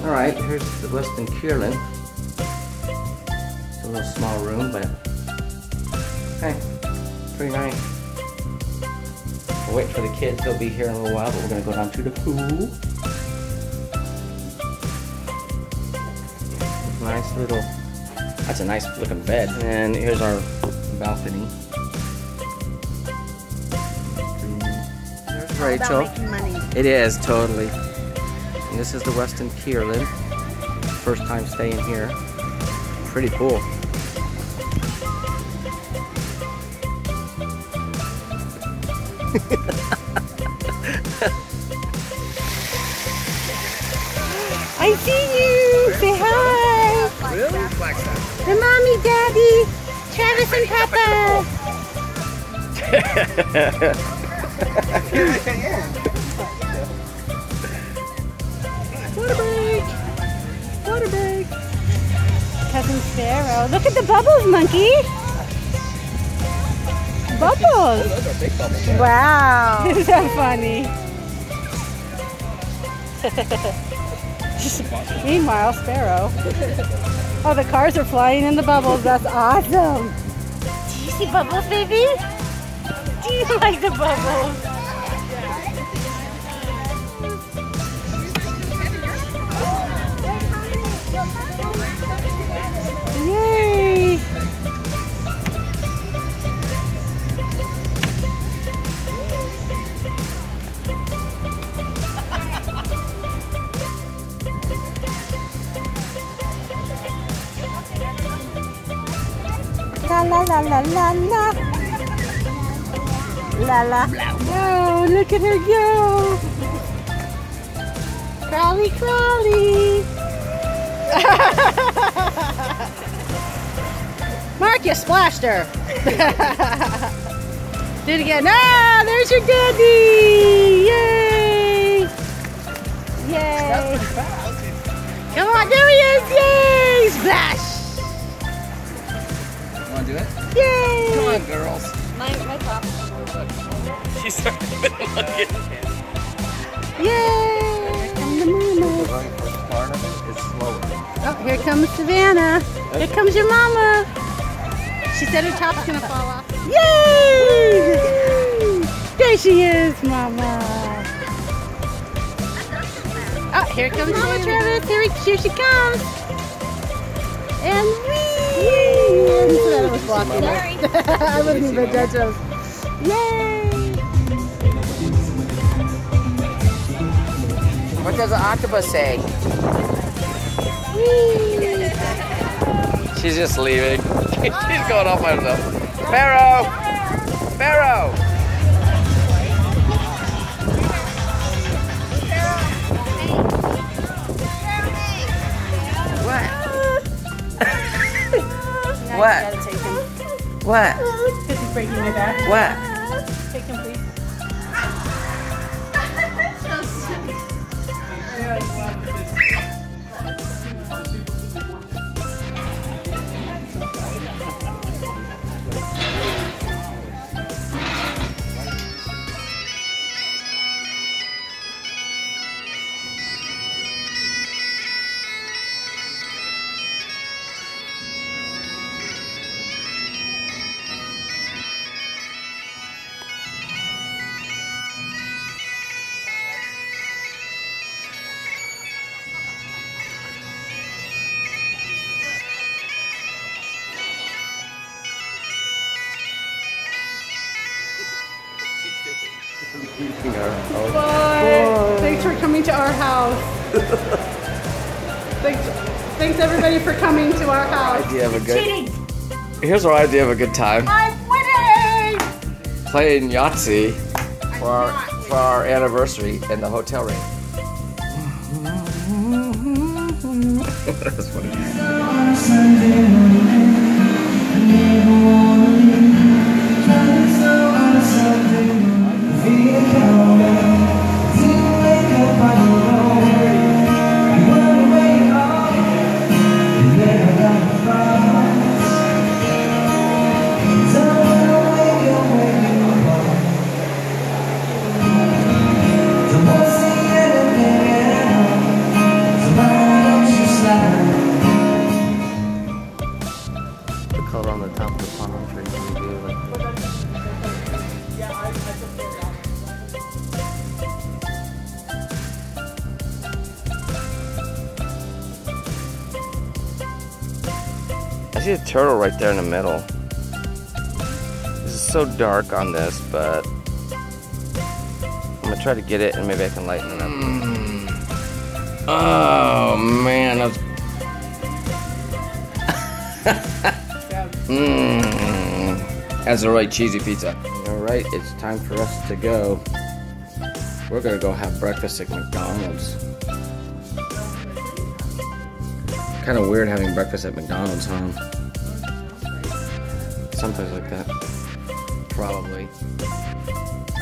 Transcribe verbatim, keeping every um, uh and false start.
Alright, here's the Westin Kierland. It's a little small room, but hey, pretty nice. We're waiting for the kids. They'll be here in a little while, but we're going to go down to the pool. Nice little, that's a nice looking bed. And here's our balcony. There's Rachel. Making money. It is, totally. And this is the Westin Kierland. First time staying here. Pretty cool. I see you! Say hi! Really? The mommy, daddy, Travis and Papa! Water break! Water break! Cousin Sparrow. Look at the bubbles, monkey! Bubbles! Oh, those are big bubbles. Wow! Isn't that funny? Meanwhile, Sparrow. Oh, the cars are flying in the bubbles. That's awesome. Do you see bubbles, baby? Do you like the bubbles? Yay! La la la la la la. La la. Oh, look at her go. Crawly, crawly. Mark, you splashed her. Do it again. Ah, there's your daddy. Yay. Yay. Come on, there he is. Yay. Splash. Do it? Yay! Come on, girls. My, my top. She started looking. Yay! Come to mama. The very first part of it is slower. Oh, here comes Savannah. Here comes your mama. She said her top's gonna fall off. Yay! There she is, mama. Oh, here comes Mama Travis. Here, here she comes. And wee! Savannah was walking. Sorry. I wouldn't even judge us. Yay! What does an octopus say? Whee! She's just leaving. She's going off by herself. Sparrow! Sparrow! What? What? Take him. What? Because he's breaking my back. What? Take him, please. Bye. Thanks for coming to our house. thanks, thanks everybody for coming to our house. Idea of a good. Cheating. Here's our idea of a good time. I'm winning. Playing Yahtzee for our for our anniversary in the hotel room. That's funny. Tomorrow see a turtle right there in the middle. This is so dark on this, but I'm gonna try to get it and maybe I can lighten it up. Mm. Oh man, that's Mmm. That's a right cheesy pizza. Alright, it's time for us to go. We're gonna go have breakfast at McDonald's. Kind of weird having breakfast at McDonald's, huh? Someplace like that. Probably.